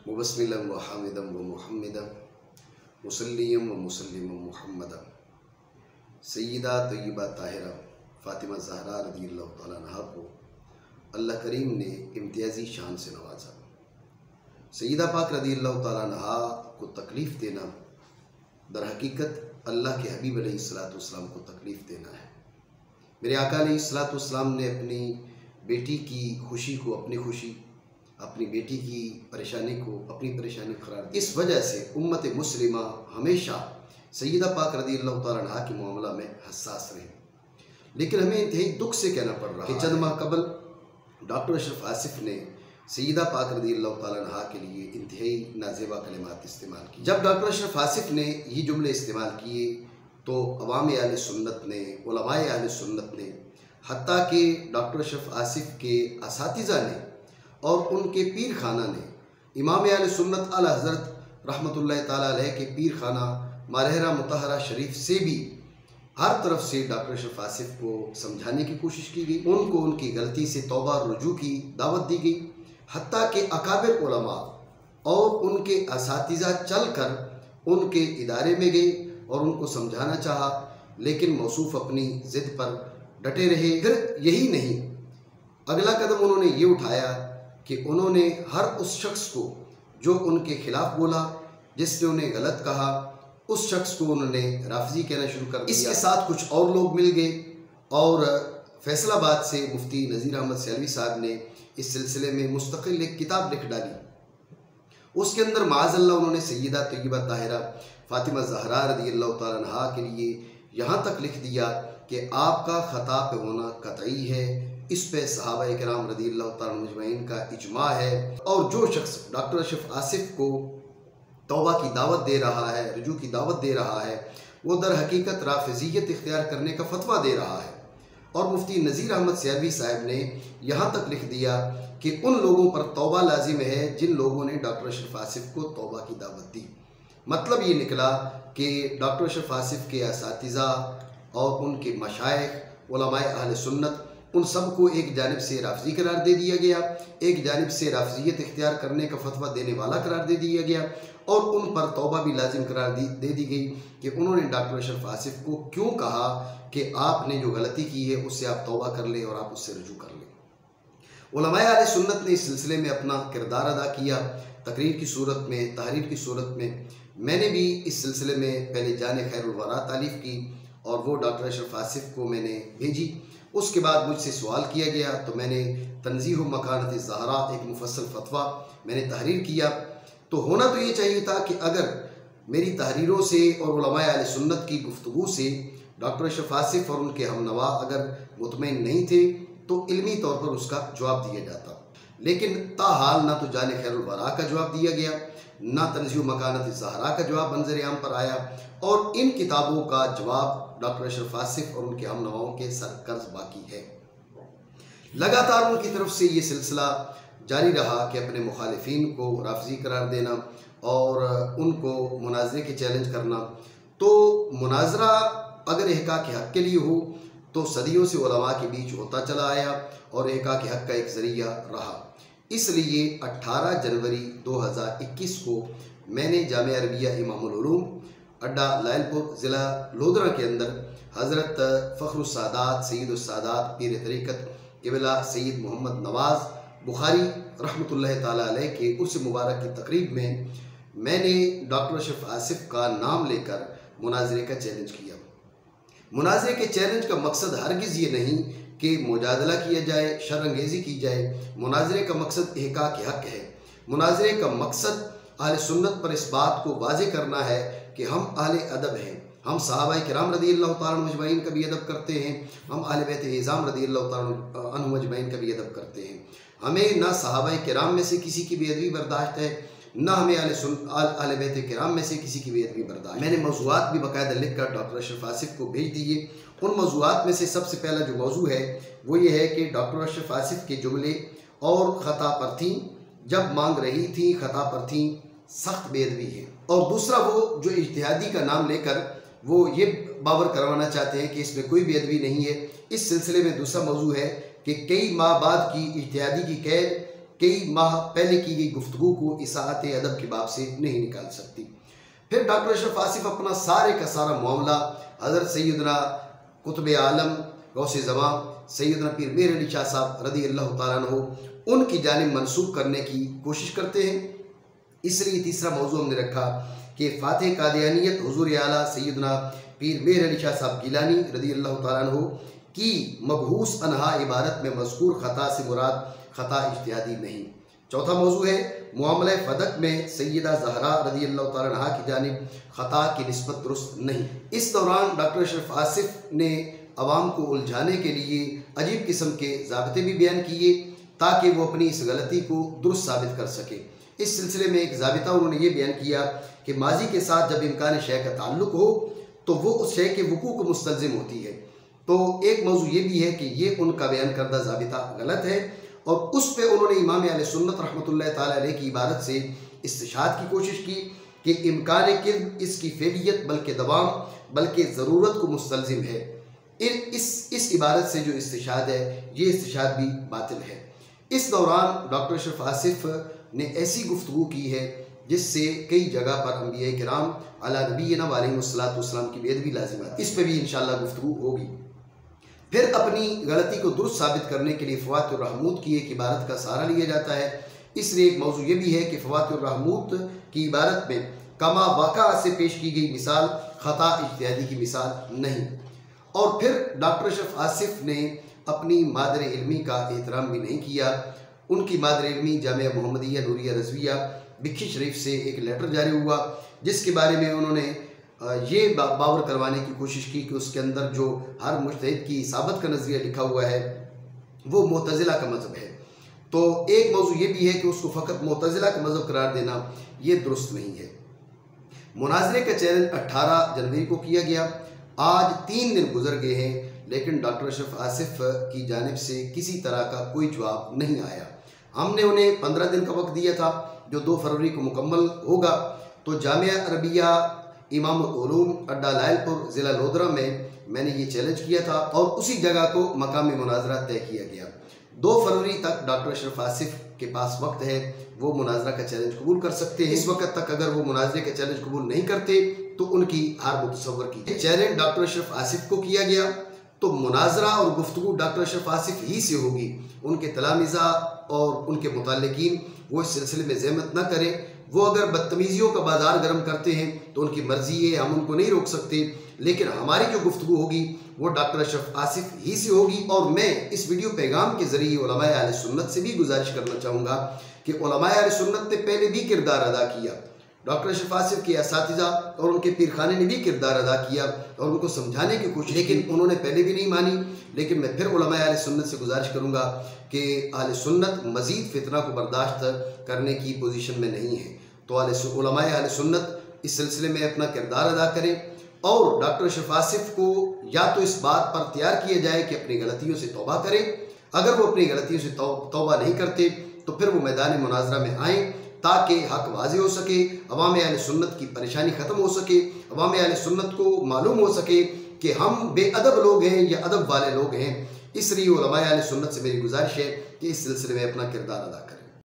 मुबस्मिलन व हामिदम व मुहम्मदम मुसल्लियम व मुसल्लिम मुहम्मदम सय्यदा तय्यबा ताहिरा फ़ातिमा ज़हरा रज़ियल्लाहु तआला अन्हा को अल्लाह करीम ने इम्तियाज़ी शान से नवाजा। सय्यदा पाक रज़ियल्लाहु तआला अन्हा को तकलीफ़ देना दर हकीकत अल्लाह के हबीब अलैहिस्सलाम को तकलीफ़ देना है। मेरे आका अलैहिस्सलाम ने अपनी बेटी की खुशी को अपनी खुशी, अपनी बेटी की परेशानी को अपनी परेशानी करार दिया। इस वजह से उम्मत मुस्लिमा हमेशा सय्यदा पाक रज़ियल्लाहु तआला अन्हा के मामला में हसास रही। लेकिन हमें इंतहाई दुख से कहना पड़ रहा है कि चंद माह कबल डॉक्टर अशरफ आसिफ ने सय्यदा पाक रज़ियल्लाहु तआला अन्हा के लिए इंतहाई नाज़ेबा कलिमात इस्तेमाल की। जब डॉक्टर अशरफ आसिफ ने ये जुमले इस्तेमाल किए तो अवाम अहले सुन्नत ने, उलमाए अहले सुन्नत ने, हत्ता कि डॉक्टर अशरफ आसिफ के असातिज़ा ने और उनके पीर खाना ने इमाम अहले सुन्नत आला हज़रत रहमतुल्लाह ताला अलैह के पीर खाना मालहरा मुतहरा शरीफ से भी हर तरफ से डॉक्टर अशरफ आसिफ को समझाने की कोशिश की गई, उनको उनकी गलती से तौबा रुजू की दावत दी गई। हत्ता के अकाबिर उलमा और उनके असातिज़ा चल कर उनके इदारे में गए और उनको समझाना चाहा, लेकिन मौसूफ अपनी ज़िद पर डटे रहे। फिर यही नहीं, अगला कदम उन्होंने ये उठाया कि उन्होंने हर उस शख्स को जो उनके खिलाफ बोला, जिसने उन्हें गलत कहा, उस शख्स को उन्होंने राफजी कहना शुरू कर दिया। इसके साथ कुछ और लोग मिल गए और फैसलाबाद से मुफ्ती नज़ीर अहमद सियालवी साहब ने इस सिलसिले में मुस्तकिल एक किताब लिख डाली। उसके अंदर माअज़ल्लाह उन्होंने सय्यदा तय्यबा ताहिरा फ़ातिमा ज़हरा रज़ियल्लाहु तआला अन्हा के लिए यहाँ तक लिख दिया कि आपका ख़ता पे होना कतई है, इस पे सहाबा किराम रज़ियल्लाहु तआला मजमईन का इजमा है। और जो शख्स डॉक्टर अशरफ आसिफ को तौबा की दावत दे रहा है, रुजू की दावत दे रहा है, वो दर हकीकत राफ़िज़ियत इख्तियार करने का फतवा दे रहा है। और मुफ्ती नज़ीर अहमद सियालवी साहब ने यहाँ तक लिख दिया कि उन लोगों पर तौबा लाजिम है जिन लोगों ने डॉक्टर अशरफ आसिफ को तौबा की दावत दी। मतलब ये निकला कि डॉक्टर अशरफ आसिफ के असातिज़ा और उनके मशाइख, उलमाए अहले सुन्नत, उन सब को एक जानिब से राफ़ज़ी करार दे दिया गया, एक जानिब से राफ़ज़ियत इख्तियार करने का फतवा देने वाला करार दे दिया गया और उन पर तौबा भी लाजिम करार दे दी गई कि उन्होंने डॉक्टर अशरफ आसिफ को क्यों कहा कि आपने जो गलती की है उससे आप तौबा कर लें और आप उससे रुजू कर लें। उलमाए अहले सुन्नत ने इस सिलसिले में अपना किरदार अदा किया, तकरीर की सूरत में, तहरीर की सूरत में। मैंने भी इस सिलसिले में पहले जाने खैरुल वरा तालीफ़ की और वो डॉक्टर अशरफ आसिफ को मैंने भेजी। उसके बाद मुझसे सवाल किया गया तो मैंने तंज़ीह मकानत ज़हरा एक मुफस्सल फतवा मैंने तहरीर किया। तो होना तो ये चाहिए था कि अगर मेरी तहरीरों से और उलमाए अहले सुन्नत की गुफ्तगू से डॉक्टर अशरफ आसिफ और उनके हमनवा अगर मुतमईन नहीं थे तो इल्मी तौर पर उसका जवाब दिया जाता, लेकिन ताहाल ना तो जाने खैरुल वरा का जवाब दिया गया, ना तंज़ीह मकानत ज़हरा का जवाब मंजर आम पर आया और इन किताबों का जवाब डॉक्टर अशरफ आसिफ और उनके हमनवाओं के सर कर्ज बाकी है। लगातार उनकी तरफ से ये सिलसिला जारी रहा कि अपने मुखालिफिन को राफ़ज़ी करार देना और उनको मुनाजरे के चैलेंज करना। तो मुनाजरा अगर इहक़ाक़ हक़ के लिए हो तो सदियों से उलमा के बीच होता चला आया और इहक़ाक़ हक़ का एक ज़रिया रहा। इसलिए 18 जनवरी 2021 को मैंने जामिया अरबिया इमामुल उलूम अड्डा लायलपुर ज़िला लोधरा के अंदर हज़रत फ़ख्रुस सादात सय्यदुस सादात पीर तरीक़त क़िबला सय्यद मोहम्मद नवाज़ बुखारी रहमतुल्लाह ताला अलैह के उर्स मुबारक की तकरीब में मैंने डॉक्टर अशरफ आसिफ का नाम लेकर मुनाजरे का चैलेंज किया। मुनाजरे के चैलेंज का मकसद हरगिज़ ये नहीं कि मुजादला किया जाए, शर्रंगेज़ी की जाए। मुनाजरे का मकसद इहक़ाक़ हक़ है। मुनाजरे का मकसद अहले सुन्नत पर इस बात को वाज़ेह करना है कि हम अहले अदब हैं, हम सहाबाए किराम रज़ियल्लाहु तआला मजमईन का भी अदब करते हैं, हम अहले बैत इज़ाम रज़ियल्लाहु तआला अन्हुम मजमईन का भी अदब करते हैं। हमें ना सहाबाए किराम में से किसी की बेअदबी बर्दाश्त है, ना हमें अहले बैत किराम में से किसी की बेअदबी बर्दाश्त। मैंने मौज़ूआत भी बाकायदा लिख कर डॉक्टर अशरफ आसिफ को भेज दिए। उन मौज़ूआत में से सबसे पहला जो मौजू है वो ये है कि डॉक्टर अशरफ आसिफ के जुमले और ख़ता पर थी, जब मांग रही थी ख़ता पर थी, सख्त बेअदबी है। और दूसरा वो जो इज्तिहादी का नाम लेकर वो ये बावर करवाना चाहते हैं कि इसमें कोई बेअदबी नहीं है। इस सिलसिले में दूसरा मौजू है कि कई माह बाद की इज्तिहादी की कैद कई माह पहले की गई गुफ्तगू को इसाअत अदब के बाब से नहीं निकाल सकती। फिर डॉक्टर अशरफ आसिफ अपना सारे का सारा मामला हज़रत सैयदना कुतुब आलम गौसे ज़मां सैयदना पीर मेर अली शाह साहब रदी अल्लाह तआला अन्हु उनकी जानिब मंसूब करने की कोशिश करते हैं। इसलिए तीसरा मौजू हमने रखा कि फ़ातिह कादियानियत हुज़ूर आला सैयदना पीर मेर अली शाह साहब गिलानी रदी अल्लाह तआला अन्हु की मबहूस अनहा इबारत में मज़कूर ख़ता से मुराद ख़ता इज्तिहादी नहीं। चौथा मौजू है मामला फ़दक में सैयदा ज़हरा रदी अल्लाह तआला अन्हा की जानिब ख़ता की निस्बत दुरुस्त नहीं। इस दौरान डॉक्टर अशरफ आसिफ ने अवाम को उलझाने के लिए अजीब किस्म के ज़ाब्ते भी बयान किए ताकि वो अपनी इस गलती को दुरुस्त साबित कर सके। इस सिलसिले में एक ज़ाबिता उन्होंने ये बयान किया कि माजी के साथ जब इम्कान शय का ताल्लुक़ हो तो वो उस शय के वक़ू को मुस्तलज़िम होती है। तो एक मौजू ये भी है कि ये उनका बयान करदा ज़ाबिता गलत है और उस पर उन्होंने इमाम अहले सुन्नत रहमतुल्लाह ताला अलैह की इबारत से इस्तिशाद की कोशिश की कि इम्कान किज़्ब इसकी फेलियत बल्कि दवाम बल्कि ज़रूरत को मुस्तलज़िम है। इस इबारत से जो इस्तिशाद है ये इस्तिशाद भी बातिल है। इस दौरान डॉक्टर अशरफ आसिफ ने ऐसी गुफ्तगू की है जिससे कई जगह पर अंबिया किराम अला नबीना अलैहिस्सलातु वस्सलाम की बेद भी लाजिम है। इस पर भी इंशाअल्लाह गुफ्तगू होगी। फिर अपनी गलती को दुरुस्त साबित करने के लिए फ़वातिहुर रहमूत की एक इबारत का सहारा लिया जाता है। इसलिए एक मौजू ये भी है कि फ़वातिहुर रहमूत की इबारत में कमा वाक़ा से पेश की गई मिसाल ख़ता इज्तिहादी की मिसाल नहीं। और फिर डॉक्टर अशरफ आसिफ ने अपनी मादर इल्मी का एहतराम भी नहीं किया। उनकी मादर इल्मी जामिया मोहम्मदिया नूरिया रज़विया बिक्खी शरीफ से एक लेटर जारी हुआ जिसके बारे में उन्होंने ये बावर करवाने की कोशिश की कि उसके अंदर जो हर मुज्तहिद की इसाबत का नज़रिया लिखा हुआ है वो मुअतज़िला का मज़हब है। तो एक मौजू ये भी है कि उसको फ़कत मुअतज़िला का मज़हब करार देना ये दुरुस्त नहीं है। मुनाज़रे का चैलेंज 18 जनवरी को किया गया। आज 3 दिन गुजर गए हैं लेकिन डॉक्टर अशरफ आसिफ की जानिब से किसी तरह का कोई जवाब नहीं आया। हमने उन्हें 15 दिन का वक्त दिया था जो 2 फरवरी को मुकम्मल होगा। तो जामिया अरबिया इमाम उलूम अड्डा लायलपुर ज़िला लोधरा में मैंने ये चैलेंज किया था और उसी जगह को मकामी मुनाजरा तय किया गया। 2 फरवरी तक डॉक्टर अशरफ आसिफ के पास वक्त है, वो मुनाजरा का चैलेंज कबूल कर सकते हैं। इस वक्त तक अगर वो मुनाजरे का चैलेंज कबूल नहीं करते तो उनकी हार मुतसव्वर की। चैलेंज डॉक्टर अशरफ आसिफ को किया गया तो मुनाजरा और गुफ्तगू डॉक्टर अशरफ आसिफ ही से होगी। उनके तलामिज़ा और उनके मुताल्लिकीन वो इस सिलसिले में ज़हमत न करें। वो अगर बदतमीज़ियों का बाजार गर्म करते हैं तो उनकी मर्जी है, हम उनको नहीं रोक सकते। लेकिन हमारी जो गुफ्तगू होगी वो डॉक्टर अशरफ आसिफ ही से होगी। और मैं इस वीडियो पैगाम के ज़रिए उलमाए अहले सुन्नत से भी गुजारिश करना चाहूँगा कि उलमाए अहले सुन्नत ने पहले भी किरदार अदा किया। डॉक्टर अशरफ आसिफ के असातिज़ा और उनके पीरखाने ने भी किरदार अदा किया और उनको समझाने की कोशिश, लेकिन उन्होंने पहले भी नहीं मानी। लेकिन मैं फिर उलमाए अहले सुन्नत से गुजारिश करूँगा कि अहले सुन्नत मज़ीद फितना को बर्दाश्त करने की पोजीशन में नहीं है। तो उलमाए अहले सुन्नत इस सिलसिले में अपना किरदार अदा करें और डॉक्टर अशरफ आसिफ को या तो इस बात पर तैयार किया जाए कि अपनी गलतियों से तौबा करें। अगर वो अपनी गलतियों से तौबा नहीं करते तो फिर वो मैदान मुनाजरा में आएँ ताकि हक वाज़े हो सके, अवाम अहले सुन्नत की परेशानी ख़त्म हो सके, अवाम अहले सुन्नत को मालूम हो सके कि हम बेअदब लोग हैं या अदब वाले लोग हैं। इसलिए उलमाए अहले सुन्नत से मेरी गुजारिश है कि इस सिलसिले में अपना किरदार अदा करें।